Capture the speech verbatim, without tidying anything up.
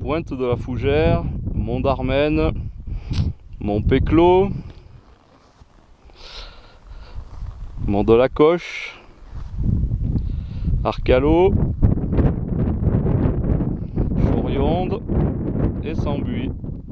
Pointe de la Fougère, Mont d'Armène, Mont Péclo, Mont de la Coche, Arcalo, Chorionde et Sambuy.